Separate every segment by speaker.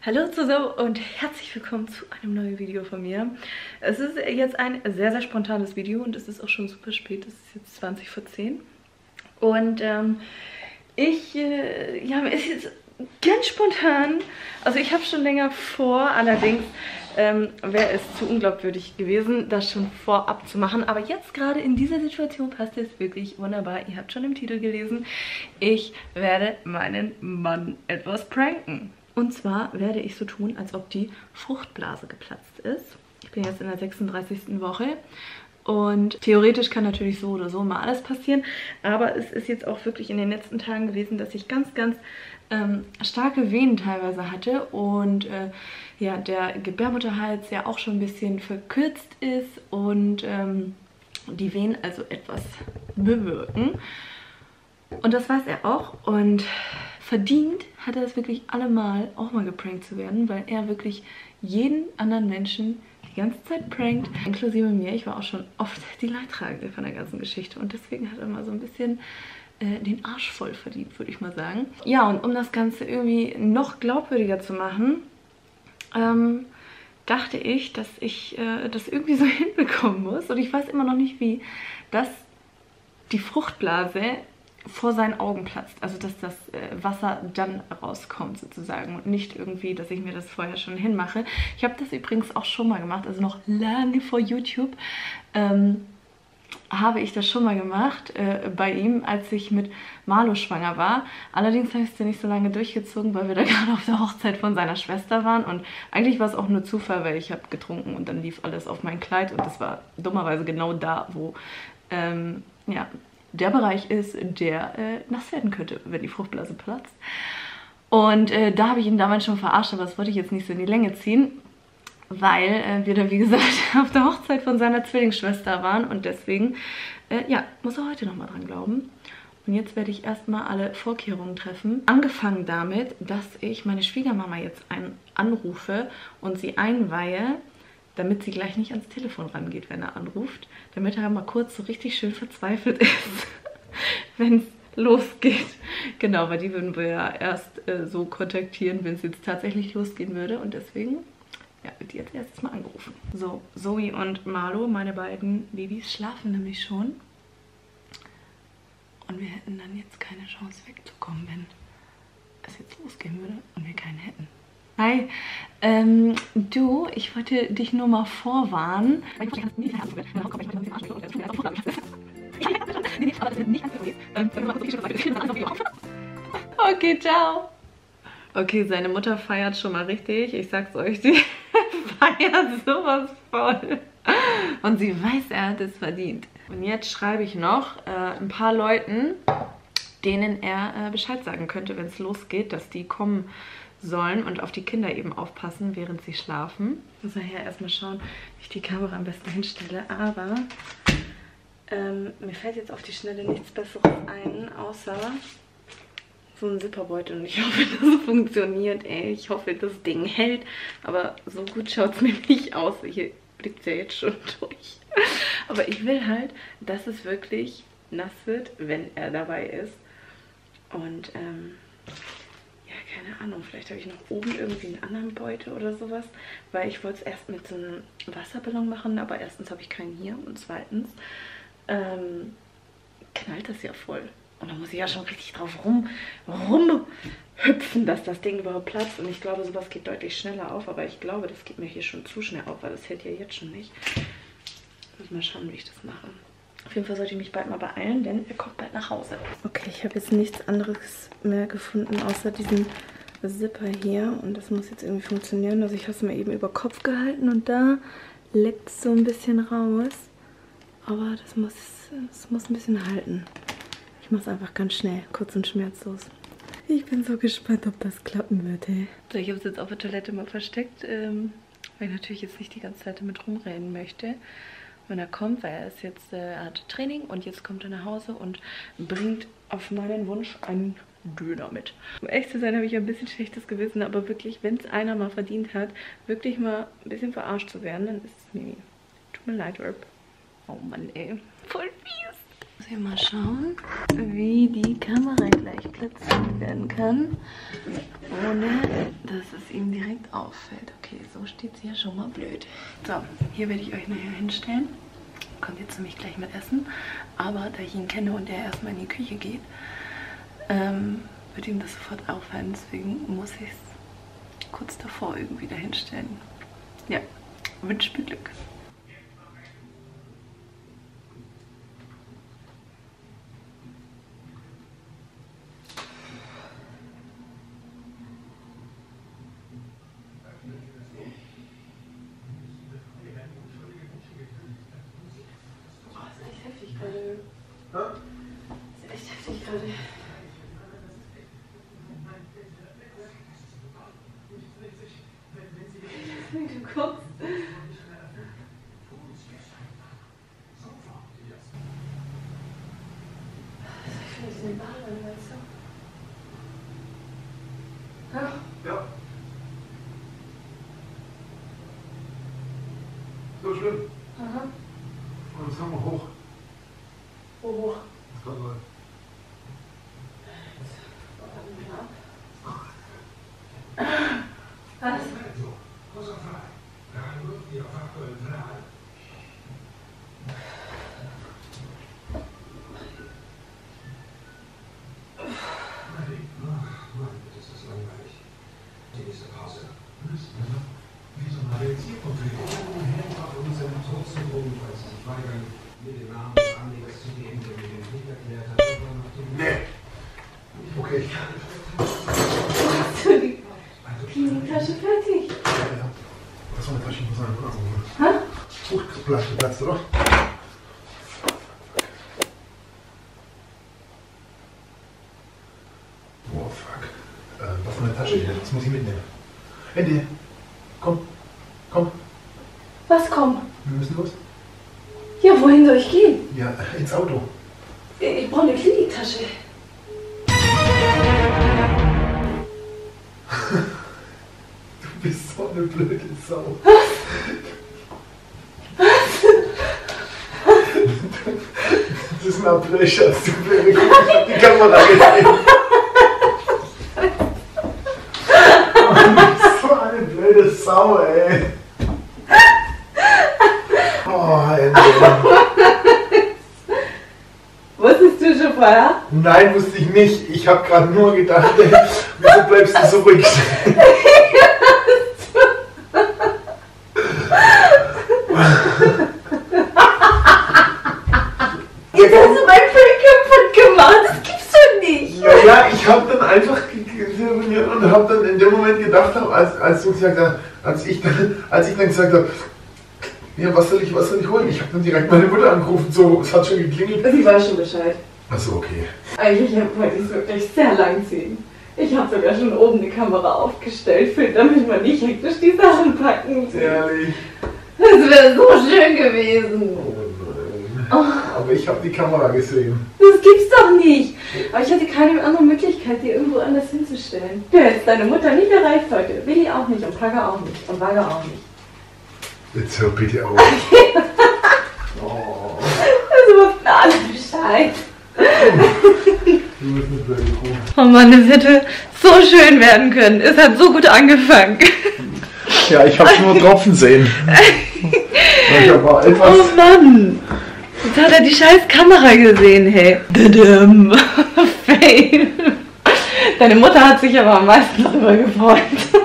Speaker 1: Hallo zusammen und herzlich willkommen zu einem neuen Video von mir. Es ist jetzt ein sehr, sehr spontanes Video und es ist auch schon super spät. Es ist jetzt 20 vor 10. Und ja, es ist jetzt ganz spontan. Also ich habe schon länger vor, allerdings wäre es zu unglaubwürdig gewesen, das schon vorab zu machen. Aber jetzt gerade in dieser Situation passt es wirklich wunderbar. Ihr habt schon im Titel gelesen, ich werde meinen Mann etwas pranken. Und zwar werde ich so tun, als ob die Fruchtblase geplatzt ist. Ich bin jetzt in der 36. Woche und theoretisch kann natürlich so oder so mal alles passieren. Aber es ist jetzt auch wirklich in den letzten Tagen gewesen, dass ich ganz starke Wehen teilweise hatte. Und ja, der Gebärmutterhals ja auch schon ein bisschen verkürzt ist und die Wehen also etwas bewirken. Und das weiß er auch und verdient hat er es wirklich allemal, auch mal geprankt zu werden, weil er wirklich jeden anderen Menschen die ganze Zeit prankt, inklusive mir. Ich war auch schon oft die Leidtragende von der ganzen Geschichte und deswegen hat er mal so ein bisschen den Arsch voll verdient, würde ich mal sagen. Ja, und um das Ganze irgendwie noch glaubwürdiger zu machen, dachte ich, dass ich das irgendwie so hinbekommen muss und ich weiß immer noch nicht wie, dass die Fruchtblase vor seinen Augen platzt. Also dass das Wasser dann rauskommt sozusagen und nicht irgendwie, dass ich mir das vorher schon hinmache. Ich habe das übrigens auch schon mal gemacht, also noch lange vor YouTube habe ich das schon mal gemacht bei ihm, als ich mit Marlo schwanger war. Allerdings habe ich es ja nicht so lange durchgezogen, weil wir da gerade auf der Hochzeit von seiner Schwester waren und eigentlich war es auch nur Zufall, weil ich habe getrunken und dann lief alles auf mein Kleid und das war dummerweise genau da, wo ja, der Bereich ist, der nass werden könnte, wenn die Fruchtblase platzt. Und da habe ich ihn damals schon verarscht, aber das wollte ich jetzt nicht so in die Länge ziehen, weil wir dann, wie gesagt, auf der Hochzeit von seiner Zwillingsschwester waren und deswegen, ja, muss er heute nochmal dran glauben. Und jetzt werde ich erstmal alle Vorkehrungen treffen. Angefangen damit, dass ich meine Schwiegermama jetzt anrufe und sie einweihe, damit sie gleich nicht ans Telefon rangeht, wenn er anruft, damit er mal kurz so richtig schön verzweifelt ist, wenn es losgeht. Genau, weil die würden wir ja erst so kontaktieren, wenn es jetzt tatsächlich losgehen würde und deswegen ja, wird die jetzt erstes mal angerufen. So, Zoe und Marlo, meine beiden Babys, schlafen nämlich schon und wir hätten dann jetzt keine Chance wegzukommen, wenn es jetzt losgehen würde und wir keinen hätten. Hi, du, ich wollte dich nur mal vorwarnen. Okay, ciao. Okay, seine Mutter feiert schon mal richtig. Ich sag's euch, sie feiert sowas voll. Und sie weiß, er hat es verdient. Und jetzt schreibe ich noch ein paar Leuten, denen er Bescheid sagen könnte, wenn es losgeht, dass die kommen sollen und auf die Kinder eben aufpassen, während sie schlafen. Ich muss nachher erstmal schauen, wie ich die Kamera am besten hinstelle, aber mir fällt jetzt auf die Schnelle nichts Besseres ein, außer so ein Zipperbeutel und ich hoffe, das funktioniert, ey. Ich hoffe, das Ding hält, aber so gut schaut es mir nicht aus. Hier blickt es ja jetzt schon durch. Aber ich will halt, dass es wirklich nass wird, wenn er dabei ist und ja, keine Ahnung, vielleicht habe ich noch oben irgendwie einen anderen Beutel oder sowas, weil ich wollte es erst mit so einem Wasserballon machen, aber erstens habe ich keinen hier und zweitens knallt das ja voll. Und da muss ich ja schon richtig drauf rumhüpfen, dass das Ding überhaupt platzt. Und ich glaube, sowas geht deutlich schneller auf, aber ich glaube, das geht mir hier schon zu schnell auf, weil das hält ja jetzt schon nicht. Ich muss mal schauen, wie ich das mache. Auf jeden Fall sollte ich mich bald mal beeilen, denn er kommt bald nach Hause. Okay, ich habe jetzt nichts anderes mehr gefunden, außer diesen Zipper hier. Und das muss jetzt irgendwie funktionieren. Also ich habe es mir eben über Kopf gehalten und da leckt es so ein bisschen raus. Aber das muss ein bisschen halten. Ich mache es einfach ganz schnell, kurz und schmerzlos. Ich bin so gespannt, ob das klappen wird, ey. So, ich habe es jetzt auf der Toilette mal versteckt, weil ich natürlich jetzt nicht die ganze Zeit damit rumrennen möchte. Wenn er kommt, weil er ist jetzt, er hat Training und jetzt kommt er nach Hause und bringt auf meinen Wunsch einen Döner mit. Um ehrlich zu sein, habe ich ein bisschen schlechtes Gewissen, aber wirklich, wenn es einer mal verdient hat, wirklich mal ein bisschen verarscht zu werden, dann ist es Mimi. Tut mir leid, Herb. Oh Mann, ey. Voll fies. Muss ich mal schauen, wie die Kamera gleich platziert werden kann, ohne dass es ihm direkt auffällt. Okay, so steht es hier schon mal blöd. So, hier werde ich euch nachher hinstellen. Kommt jetzt nämlich gleich mit Essen. Aber da ich ihn kenne und er erstmal in die Küche geht, wird ihm das sofort auffallen. Deswegen muss ich es kurz davor irgendwie dahinstellen. Ja, wünsche mir Glück.
Speaker 2: Ja?
Speaker 1: Das ist echt heftig gerade. Du guckst. Ich finde das in den Bahn, weißt du? Ja.
Speaker 2: Ja. So schlimm.
Speaker 1: Aha.
Speaker 2: Und jetzt haben wir hoch.
Speaker 1: Wo hoch?
Speaker 2: Das kann sein.
Speaker 1: Was?
Speaker 2: Nee. Okay.
Speaker 1: Hast du die Kliniktasche fertig?
Speaker 2: Ja. Das war eine Tasche, ich muss einen Bruder holen.
Speaker 1: Hä?
Speaker 2: Platz, oder? Oh, fuck. Was für eine Tasche hier? Das muss ich mitnehmen. Andy, komm. Komm.
Speaker 1: Was komm?
Speaker 2: Wir müssen los.
Speaker 1: Ja, wohin soll ich gehen?
Speaker 2: Ja, ins Auto.
Speaker 1: Ich brauche eine Kliniktasche.
Speaker 2: Du bist so eine blöde Sau. Das ist ein April-Schatz, du blöde Kuh. Ich hab die Kamera gesehen. Oh, du bist so eine blöde Sau, ey. Oh, ey.
Speaker 1: Wusstest du schon vorher?
Speaker 2: Nein, wusste ich nicht. Ich habe gerade nur gedacht, ey, wieso bleibst du so ruhig stehen?
Speaker 1: Jetzt hast du mein Film kaputt gemacht. Das gibt's doch nicht.
Speaker 2: Ja, ich habe dann einfach telefoniert und habe dann in dem Moment gedacht, als du gesagt hast, als ich dann gesagt habe, ja, was soll ich holen? Ich habe dann direkt meine Mutter angerufen, so, es hat schon geklingelt.
Speaker 1: Sie weiß schon Bescheid.
Speaker 2: Achso, okay.
Speaker 1: Eigentlich wollte ich es wirklich sehr lang ziehen. Ich habe sogar schon oben eine Kamera aufgestellt, damit man nicht hektisch die Sachen packen muss.
Speaker 2: Ehrlich.
Speaker 1: Das wäre so schön gewesen.
Speaker 2: Oh nein. Aber ich habe die Kamera gesehen.
Speaker 1: Das gibt's doch nicht. Aber ich hatte keine andere Möglichkeit, die irgendwo anders hinzustellen. Du hättest deine Mutter nicht erreicht heute. Willi auch nicht und Pagger auch nicht und Wagger auch nicht.
Speaker 2: Jetzt hör bitte auf. Oh.
Speaker 1: Also wussten alle Bescheid.
Speaker 2: Du bist eine blöde Kuh.
Speaker 1: Oh Mann, es hätte so schön werden können. Es hat so gut angefangen.
Speaker 2: Ja, ich habe nur Tropfen sehen. Ich aber etwas.
Speaker 1: Oh Mann. Jetzt hat er die scheiß Kamera gesehen, hey. Dadam. Fail. Deine Mutter hat sich aber am meisten darüber gefreut.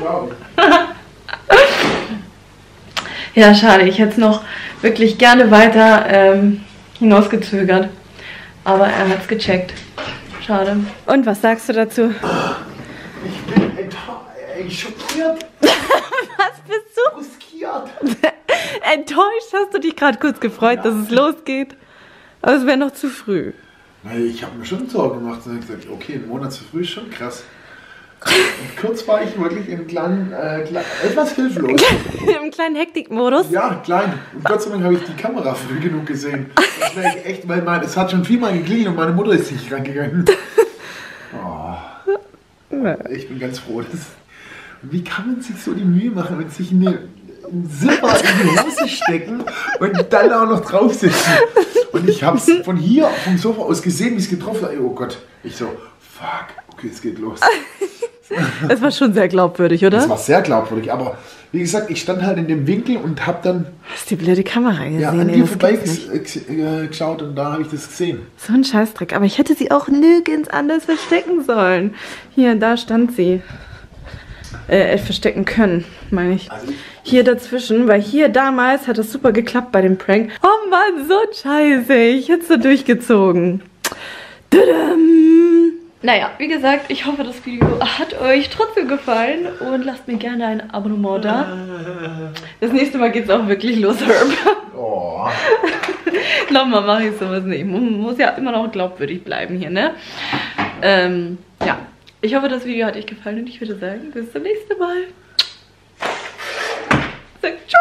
Speaker 1: Ja, schade. Ich hätte es noch wirklich gerne weiter hinausgezögert. Aber er hat es gecheckt. Schade. Und was sagst du dazu?
Speaker 2: Ich bin schockiert.
Speaker 1: Was bist du?
Speaker 2: Bruskiert.
Speaker 1: Enttäuscht hast du dich gerade kurz gefreut, dass es losgeht. Aber es wäre noch zu früh.
Speaker 2: Ich habe mir schon Sorgen gemacht und gesagt, okay, ein Monat zu früh ist schon krass. Und kurz war ich wirklich im kleinen, etwas hilflos.
Speaker 1: Im kleinen Hektikmodus?
Speaker 2: Ja, klein. Und Gott sei Dank habe ich die Kamera früh genug gesehen. Das wäre echt, weil es hat schon viermal geklingelt und meine Mutter ist nicht rangegangen. Oh. Ich bin ganz froh. Wie kann man sich so die Mühe machen, wenn sich eine einen Zipper in die Hose stecken und dann auch noch drauf sitzen. Und ich habe es von hier, vom Sofa aus gesehen, wie es getroffen hat. Oh Gott. Ich so, fuck, okay, es geht los.
Speaker 1: Es war schon sehr glaubwürdig, oder?
Speaker 2: Es war sehr glaubwürdig, aber wie gesagt, ich stand halt in dem Winkel und habe dann
Speaker 1: Hast du die blöde Kamera gesehen?
Speaker 2: ja, an dir vorbei geschaut und da habe ich das gesehen.
Speaker 1: So ein Scheißdreck. Aber ich hätte sie auch nirgends anders verstecken sollen. Hier, da stand sie. Verstecken können, meine ich.
Speaker 2: Also
Speaker 1: Hier dazwischen, weil hier damals hat das super geklappt bei dem Prank. Oh Mann, so scheiße. Ich hätte es so durchgezogen. Tudum. Naja, wie gesagt, ich hoffe, das Video hat euch trotzdem gefallen und lasst mir gerne ein Abonnement da. Das nächste Mal geht es auch wirklich los, Herb.
Speaker 2: Oh.
Speaker 1: Nochmal mache ich sowas nicht. Muss ja immer noch glaubwürdig bleiben hier, ne? Ja, ich hoffe, das Video hat euch gefallen und ich würde sagen, bis zum nächsten Mal. Sag tschüss.